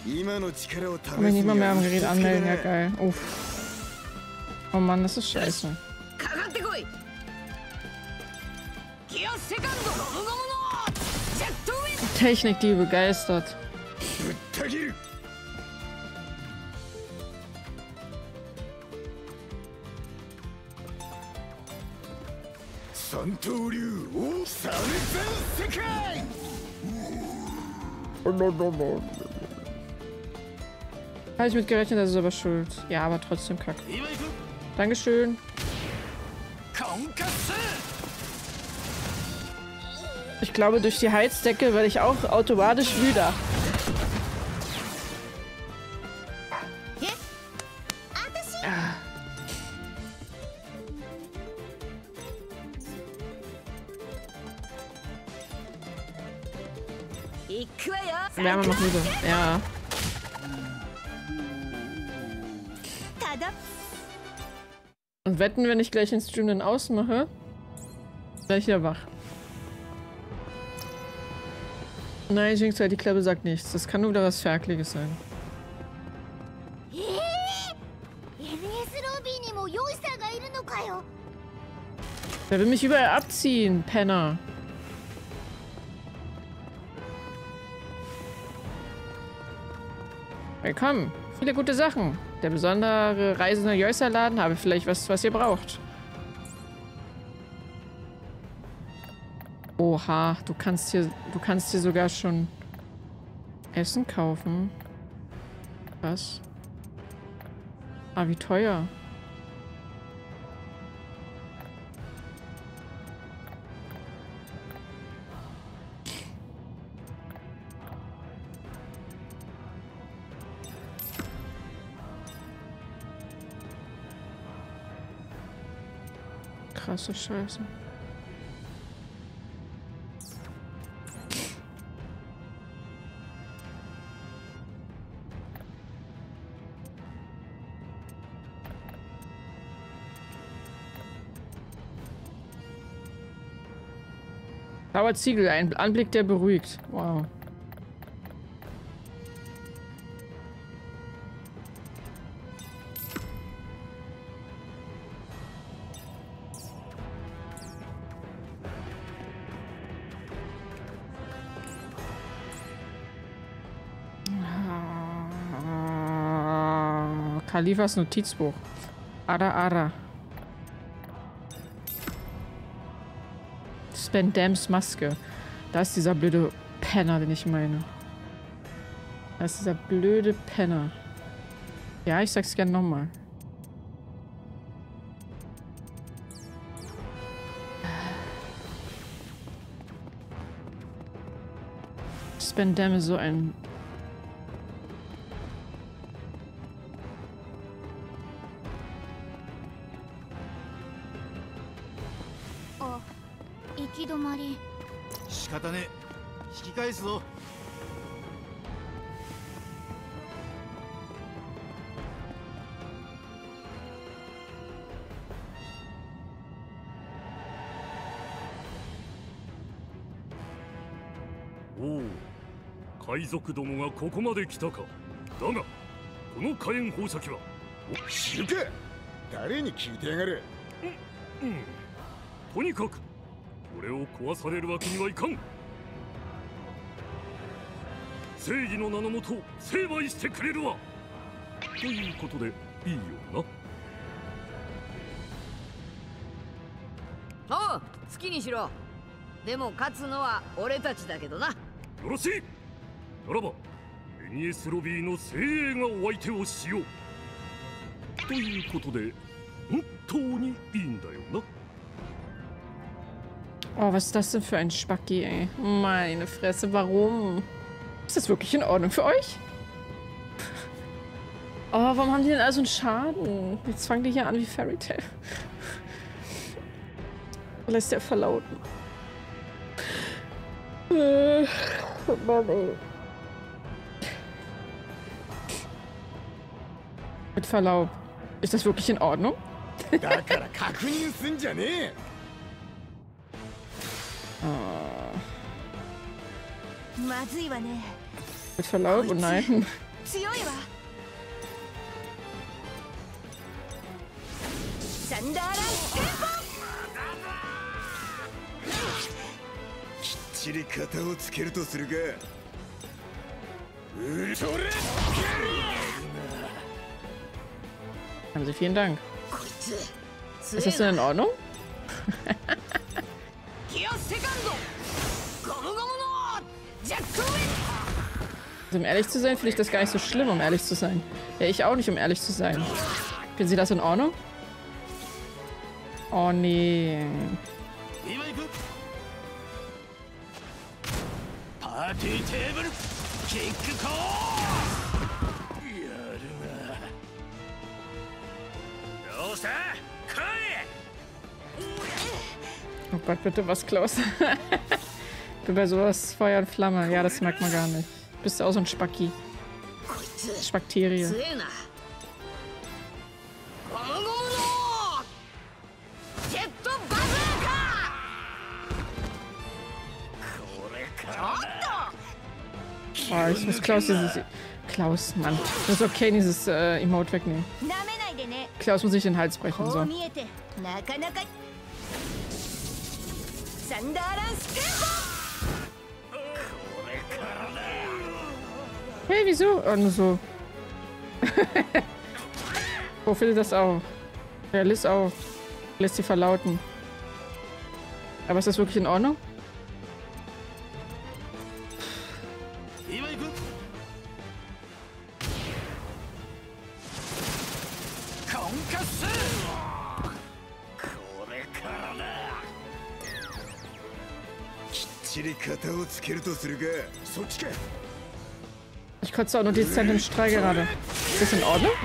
Kann mich nicht mal mehr am Gerät anmelden, ja geil. Uff. Oh Mann, das ist scheiße. Technik, die begeistert. Habe ich mit gerechnet, das ist aber schuld. Ja, aber trotzdem kacke. Dankeschön. Ich glaube, durch die Heizdecke werde ich auch automatisch müder. Wärme macht müde. Ja. Und wetten, wenn ich gleich den Stream dann ausmache, werde ich wieder wach. Nein, Jinx, die Klappe sagt nichts. Das kann nur wieder was Ferkliges sein. Der will mich überall abziehen, Penner. Willkommen. Viele gute Sachen. Der besondere reisende Jösserladen habe vielleicht was ihr braucht. Oha, du kannst hier sogar schon Essen kaufen. Was? Ah, wie teuer. Krasse Scheiße. Blauer Ziegel, ein Anblick, der beruhigt. Wow. Kalifas Notizbuch. Ara. Spandams Maske. Da ist dieser blöde Penner, den ich meine. Da ist dieser blöde Penner. Ja, ich sag's gerne nochmal. Spandam ist so ein... おう、海賊どもがここまで来たか。だが、この火炎放射器は知るか。誰に聞いてやがる。とにかくこれを壊されるわけにはいかん。正義の名のもと成敗してくれるわ。ということでいいよな。 おう、好きにしろ。でも勝つのは俺たちだけどな。 よろしい。ならばエニエスロビーの精鋭がお相手をしよう。ということで本当にいいんだよな。 Oh, was ist das denn für ein Spacki, ey? Meine Fresse, warum? Ist das wirklich in Ordnung für euch? Oh, warum haben die denn also einen Schaden? Jetzt fangen die hier an wie Fairy Tail. Lässt der verlauten. Mann, ey. Mit Verlaub. Ist das wirklich in Ordnung? Mit Verlaub? Oh nein. 強いわ。サンダーランステンきっちり型をつけるとするか。うるそれ。 Also vielen Dank. ポ。こいつ Ist das denn in Ordnung? ギアセカンドゴムゴムのジャックウェイ。 Also, um ehrlich zu sein, finde ich das gar nicht so schlimm, um ehrlich zu sein. Ja, ich auch nicht, um ehrlich zu sein. Finden Sie das in Ordnung? Oh, nee. Oh Gott, bitte was, Klaus. Ich bin bei sowas Feuer und Flamme. Ja, das merkt man gar nicht. Bist du auch so ein Spacki. こいつ Spakterie. 強えな。ゴムゴムのジェットバズーカー。 Oh, ich muss Klaus dieses... Klaus, Mann. Das ist okay, dieses Emote wegnehmen. なめないでね。 Klaus muss ich den Hals brechen, こう so. 見えてなかなか。サンダーランステンポ。 Hey, wieso? Oh, nur so. Wo findet das auch? Ja, Liz auch. Lässt sie verlauten. Aber ist das wirklich in Ordnung? Ich kotze auch nur dezent im Strahl gerade. Ist das in Ordnung?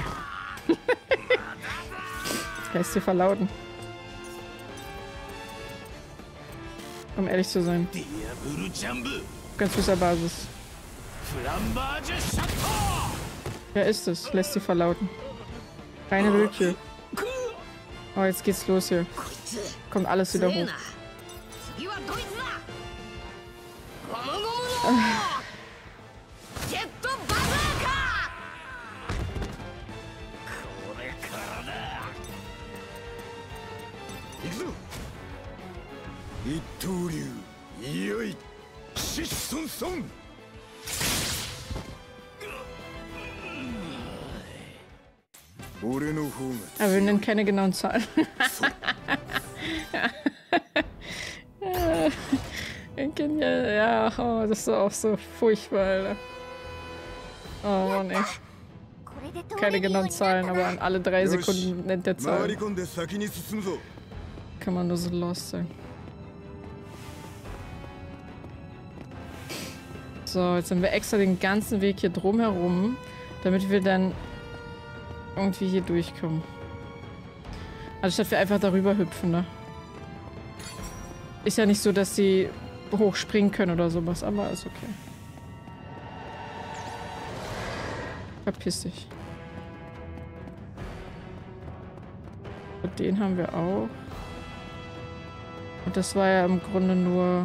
Lässt sie verlauten. Um ehrlich zu sein. Ganz süßer Basis. Wer ist es? Lässt sie verlauten. Keine Willkür. Oh, jetzt geht's los hier. Kommt alles wieder hoch. 次はドイツだ。ゴムゴムのジェットバズーカ行くぞ。一刀流いよいシッソンソン。 Aber wir nennen keine genauen Zahlen. Ja, oh, das ist auch so furchtbar, Alter. Oh Mann, ey. Keine genauen Zahlen, aber an alle 3 Sekunden nennt der Zahlen. Kann man nur so lost sein. So, jetzt sind wir extra den ganzen Weg hier drumherum, damit wir dann irgendwie hier durchkommen. Also statt wir einfach darüber hüpfen, ne? Ist ja nicht so, dass sie hochspringen können oder sowas, aber ist okay. Verpiss dich. Und den haben wir auch. Und das war ja im Grunde nur...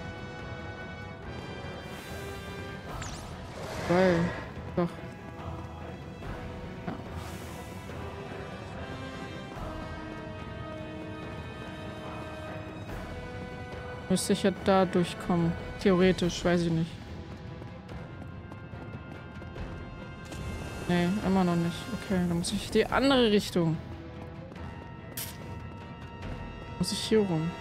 Weil... Doch. Müsste ich ja da durchkommen. Theoretisch, weiß ich nicht. Nee, immer noch nicht. Okay, dann muss ich die andere Richtung. Muss ich hier rum.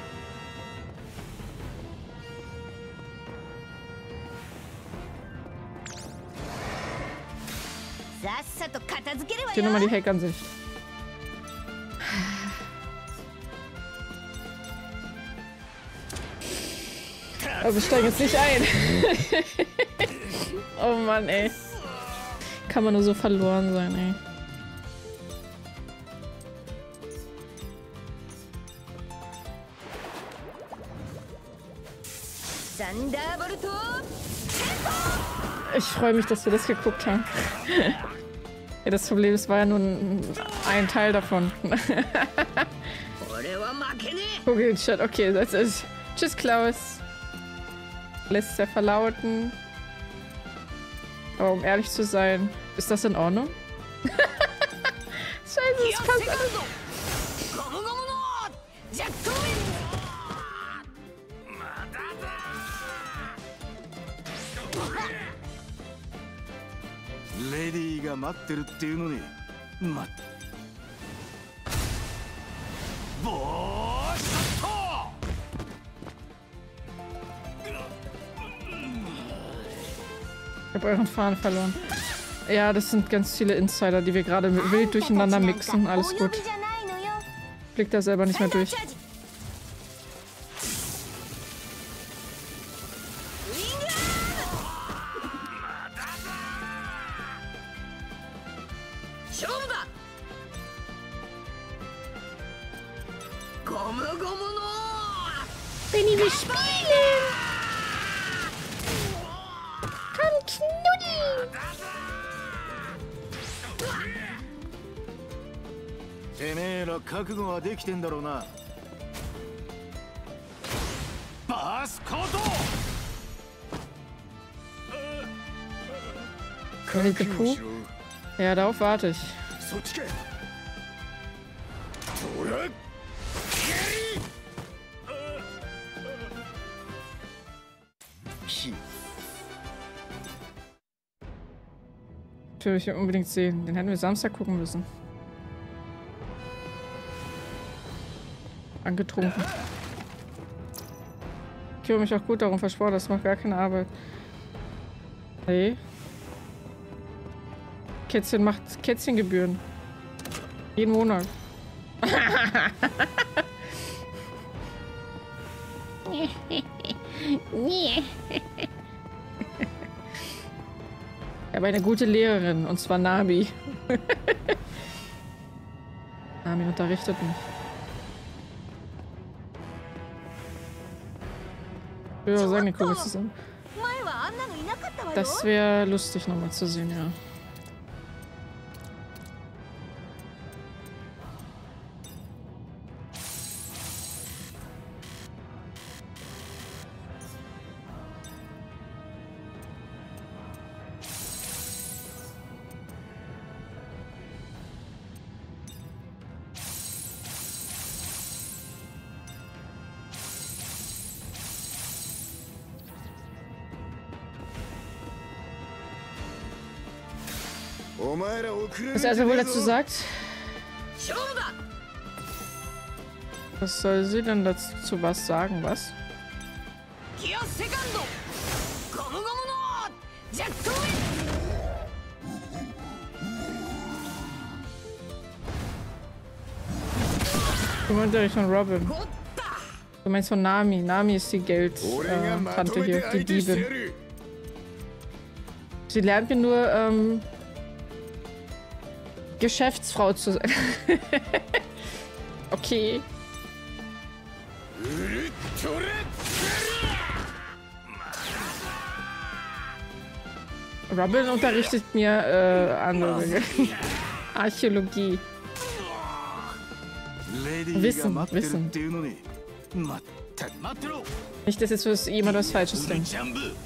Hier nochmal die Hackansicht. Also ich steige jetzt nicht ein. Oh Mann, ey. Kann man nur so verloren sein, ey. Ich freue mich, dass wir das geguckt haben. Ja, das Problem ist, war ja nur ein Teil davon. Okay, Chat, okay, das ist. Tschüss, Klaus. Lässt er verlauten. Aber um ehrlich zu sein, ist das in Ordnung? Scheiße, das passt alles. ゴムゴムのジャックウィンレディーが待ってるっていうのにボーショット Ich habe euren Faden verloren. Ja, das sind ganz viele Insider, die wir gerade wild durcheinander mixen. Alles gut. Blick da selber nicht mehr durch. 勝負だゴムゴムの Benny, wir spielen! Komm, Knuddi! てめえら覚悟はできてんだろうなバースコート König de Puh? Ja, darauf warte ich. そっちかほら Natürlich unbedingt sehen. Den hätten wir Samstag gucken müssen. Angetrunken. Ich kümmere mich auch gut darum, versprochen, das macht gar keine Arbeit. Hey. Kätzchen macht Kätzchengebühren. Jeden Monat. Aber eine gute Lehrerin, und zwar Nami. Nami unterrichtet mich. Ich würde auch sagen, die Kugel zusammen. Das wäre lustig nochmal zu sehen, ja. Was er also wohl dazu sagt? Was soll sie denn dazu was sagen, was? Du meinst ja von Robin. Du meinst von Nami. Nami ist die Geldtante hier, die Diebin. Sie lernt mir nur, Geschäftsfrau zu sein. Okay. Robin unterrichtet mir andere Dinge. Archäologie. Wissen. Nicht, dass jetzt jemand was Falsches denkt.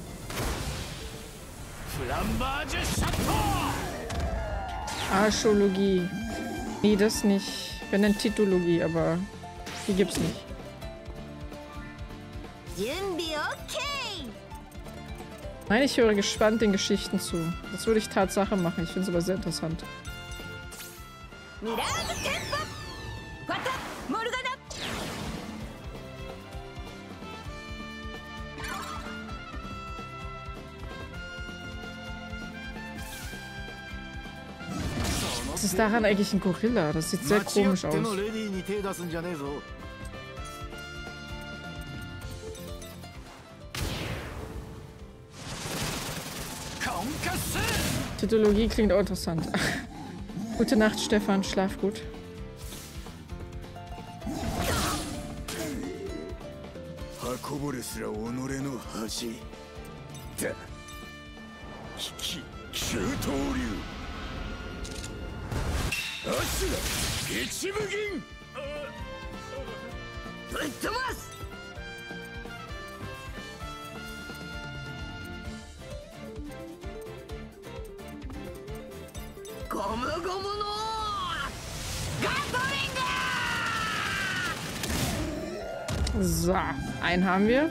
Archäologie. Nee, das nicht. Wir nennen Titologie, aber die gibt's nicht. Nein, ich höre gespannt den Geschichten zu. Das würde ich Tatsache machen. Ich finde es aber sehr interessant. Was ist daran eigentlich ein Gorilla? Das sieht sehr komisch aus. Titologie klingt auch interessant. Gute Nacht, Stefan. Schlaf gut. ゴムゴムのガトリング。 So, einen haben wir.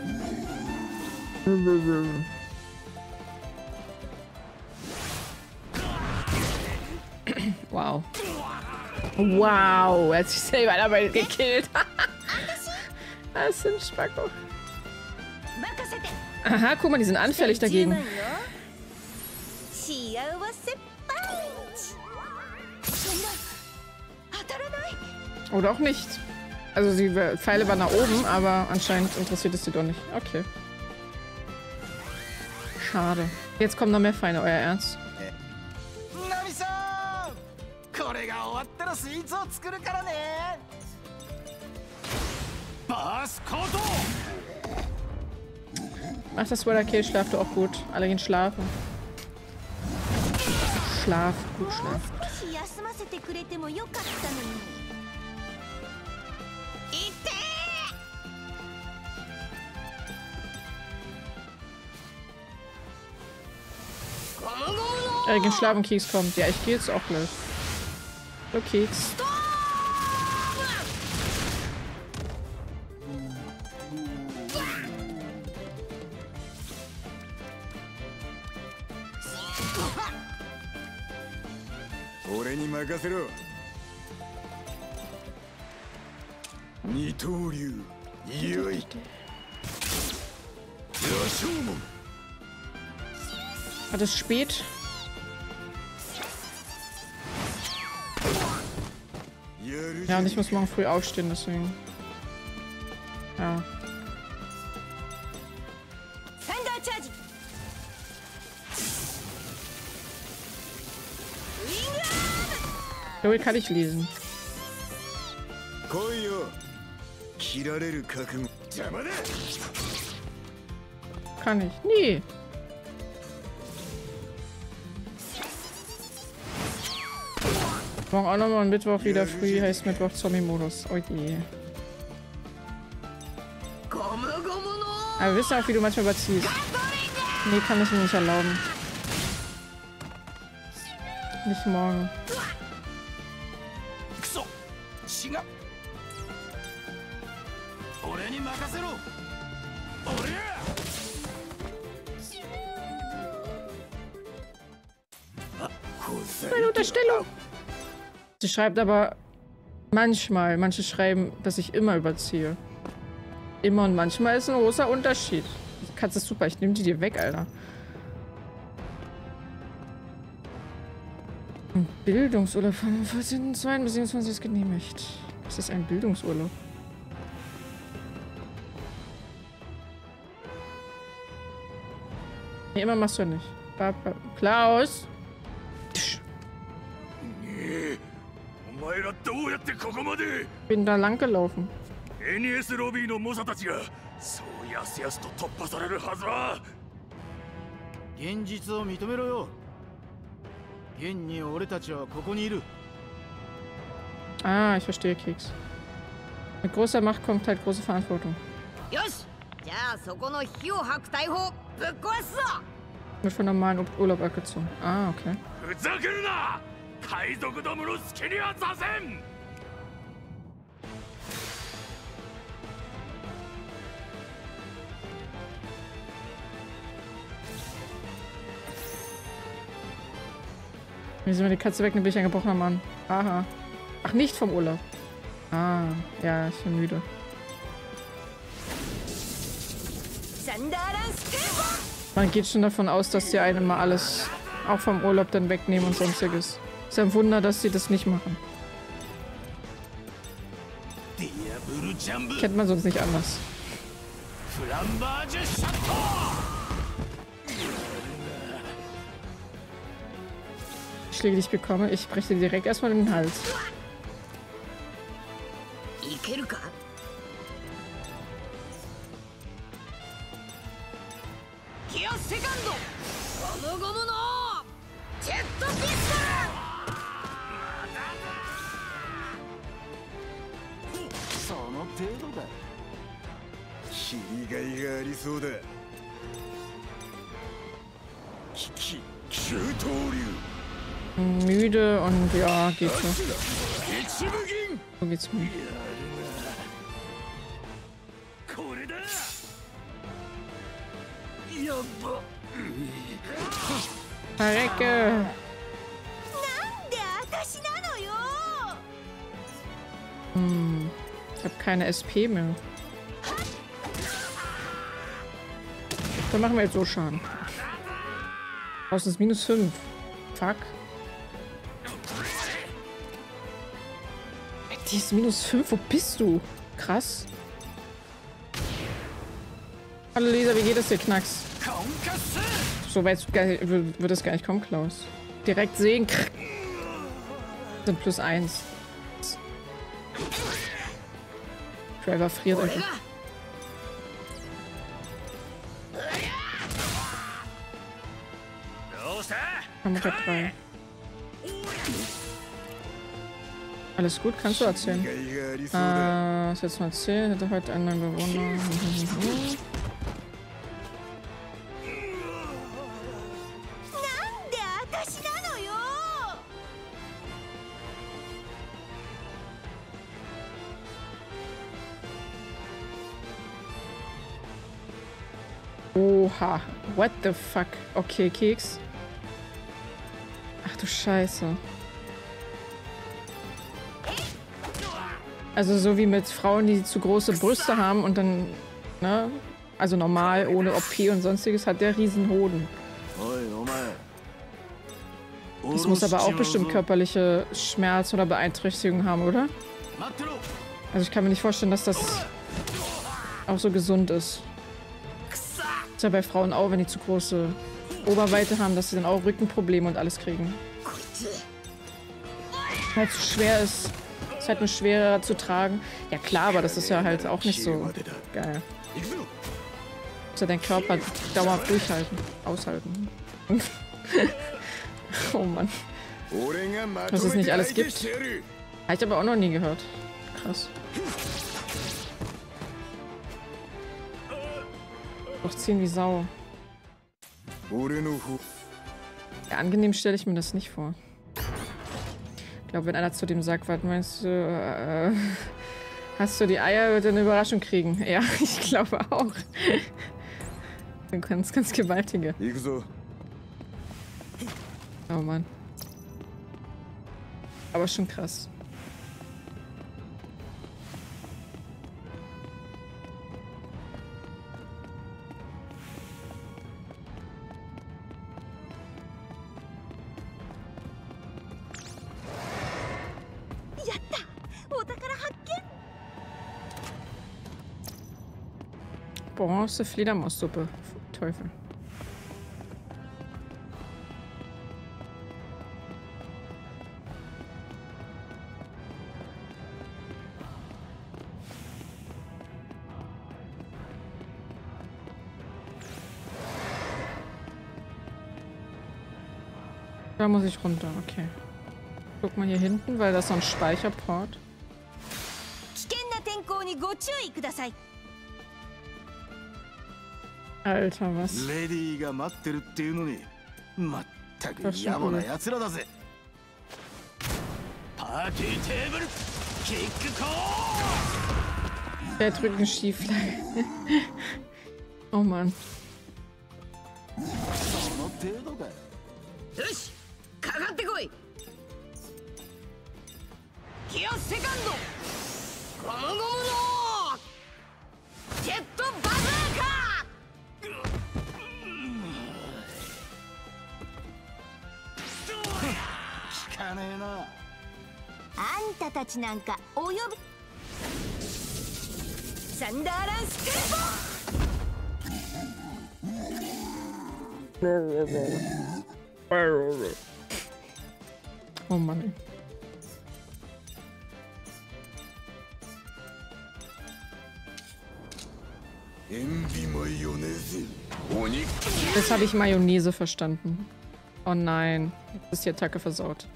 Wow. Wow, er hat sich selber dabei gekillt. Das ist ein Spacko. Aha, guck mal, die sind anfällig dagegen. Oder auch nicht. Also die Pfeile waren nach oben, aber anscheinend interessiert es sie doch nicht. Okay. Schade. Jetzt kommen noch mehr Feinde, euer Ernst. Ach, das Weather Kill schlaft auch gut. Alle gehen schlafen. Schlaf, gut schlaf. Alle gehen schlafen, Keks kommt. Ja, ich gehe jetzt auch gleich. So, Keks. Hat es spät? Ja, und ich muss morgen früh aufstehen, deswegen. Ja. Joey kann ich lesen. Kann ich. Nee. Morgen auch nochmal ein Mittwoch wieder früh, heißt Mittwoch Zombie-Modus. Oh je. Aber wir wissen auch, wie du manchmal überziehst. Nee, kann ich mir nicht erlauben. Nicht morgen. Meine Unterstellung. Sie schreibt aber manchmal, manche schreiben, dass ich immer überziehe. Immer und manchmal ist ein großer Unterschied. Die Katze ist super, ich nehme die dir weg, Alter. Ein Bildungsurlaub vom 14.02. bis 27. ist genehmigt. Was ist ein Bildungsurlaub? Nee, immer machst du ja nicht. Klaus! Bin da lang gelaufen. NES ロビーの猛者たちがそうやすやすと突破されるはずは。 現実を認めろよ。現に俺たちはここにいる。 Ah, ich verstehe, Keks. Mit großer Macht kommt halt große Verantwortung. Wird von normalen Urlaub abgezogen. Ah, okay. Wieso mir die Katze wegnimmt, bin ich ein gebrochener Mann. Aha. Ach, nicht vom Urlaub. Ah, ja, ich bin müde. Man geht schon davon aus, dass die einen mal alles auch vom Urlaub dann wegnehmen und sonstiges. Ist ja ein Wunder, dass sie das nicht machen. Kennt man sonst nicht anders. Schläge, die ich bekomme, ich breche dir direkt erstmal in den Hals. Müde und ja, geht so. So geht's mir. Verrecke! Ich habe keine SP mehr. Dann machen wir jetzt so Schaden. Außen ist -5. Fuck. Die ist -5. Wo bist du? Krass. Hallo Lisa, wie geht es dir, Knacks? So weit wird es gar nicht kommen, Klaus. Direkt sehen. Sind +1. Driver friert einfach. Kamera 3. Alles gut, kannst du erzählen. Was jetzt mal erzählen? Hätte heute einen neuen Bewohner. Oha. What the fuck? Okay, Keks. Ach du Scheiße. Also so wie mit Frauen, die zu große Brüste haben und dann, ne? Also normal, ohne OP und sonstiges, hat der Riesenhoden. Das muss aber auch bestimmt körperliche Schmerz oder Beeinträchtigung haben, oder? Also ich kann mir nicht vorstellen, dass das auch so gesund ist. Ist ja bei Frauen auch, wenn die zu große Oberweite haben, dass sie dann auch Rückenprobleme und alles kriegen. Weil es zu schwer ist. Ist halt nur schwerer zu tragen. Ja klar, aber das ist ja halt auch nicht so geil. Muss ja dein Körper dauerhaft durchhalten. Aushalten. Oh Mann. Was es nicht alles gibt. Habe ich aber auch noch nie gehört. Krass. Durchziehen wie Sau. Ja, angenehm stelle ich mir das nicht vor. Ich glaube, wenn einer zu dem sagt, was meinst du, hast du die Eier, wird er eine Überraschung kriegen. Ja, ich glaube auch. Ganz, ganz gewaltige. Oh Mann. Aber schon krass. Bronze Fledermaussuppe. Teufel. Da muss ich runter, okay. Guck mal hier hinten, weil das ist so ein Speicherport. Alter, was? Das ist schon cool. Der drückt eine Schieflage. Oh Mann. Oh Mann. Jetzt habe ich Mayonnaise verstanden. Oh nein, jetzt ist die Attacke versaut.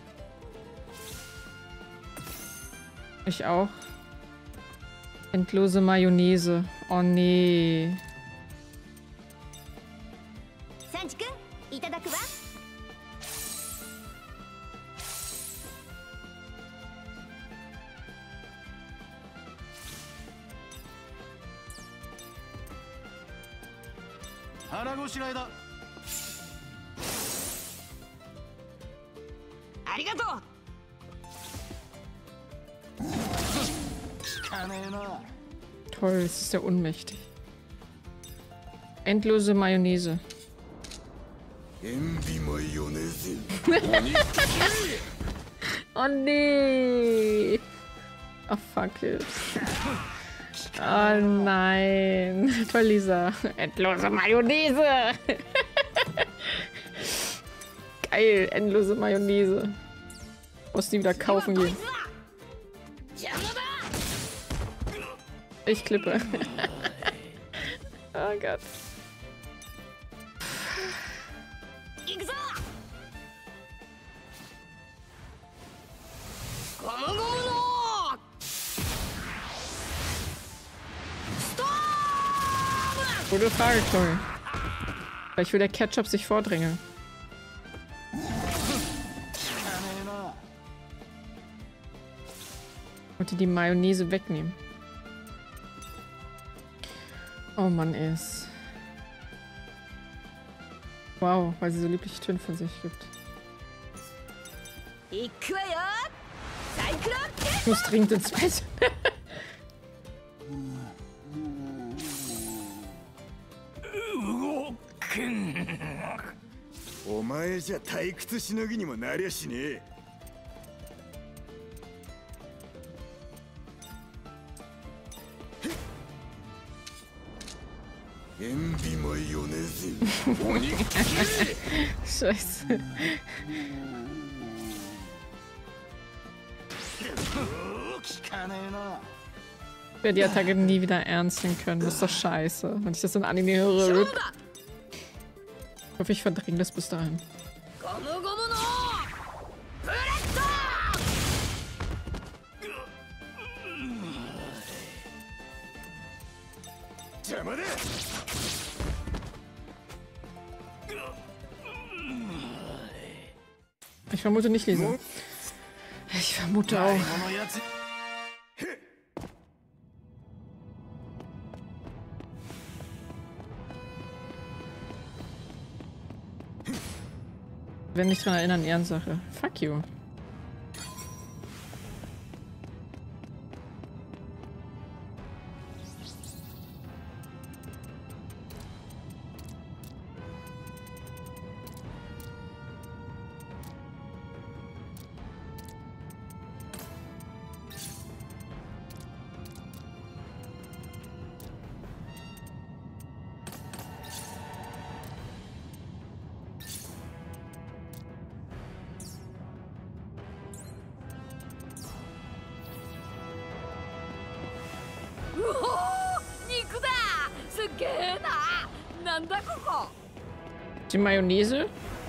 Ich auch. Endlose Mayonnaise. Oh nee. ごしらえだ。 ありがとう。 聞かねえな。 Toll, das ist ja unmächtig. Endlose Mayonnaise. 塩ビマヨネーズ Oh nee. Oh fuck it. Oh nein. Toll, Lisa. Endlose Mayonnaise. Geil, endlose Mayonnaise. Muss die wieder kaufen gehen. Ich klippe. Oh Gott. 行くぞ。ゴムゴムのストーム。 Gute Frage, Tori. Vielleicht will der Ketchup sich vordrängeln. 聞かねえな。 Und die Mayonnaise wegnehmen. Oh Mann, es. Wow, weil sie so liebliche Töne von sich gibt. 行くわよ。サイクロン Ich muss dringend ins Bett. お前じゃ退屈しのぎにもなりゃしねえ。塩ビマヨネーズお肉きれ Scheiße. 聞かねえな。 Ich werde die Attacke nie wieder ernst nehmen können. Das ist doch scheiße. Wenn ich das in Anime höre. RIP. Ich hoffe, ich verdränge das bis dahin. ゴムゴムのブレッド。 邪魔だ。 Ich vermute nicht, Lisa. Ich vermute auch. このやつ。 Wenn mich dran erinnern, Ehrensache. Fuck you. Die Mayonnaise?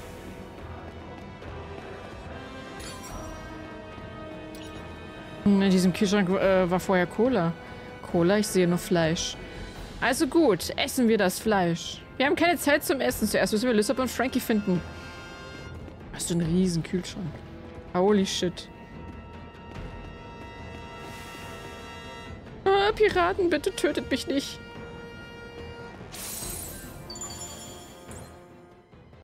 In diesem Kühlschrank war vorher Cola. Cola, ich sehe nur Fleisch. Also gut, essen wir das Fleisch. Wir haben keine Zeit zum Essen. Zuerst müssen wir Lysop und Frankie finden. Hast du einen riesen Kühlschrank? Holy shit. Ah, Piraten, bitte tötet mich nicht.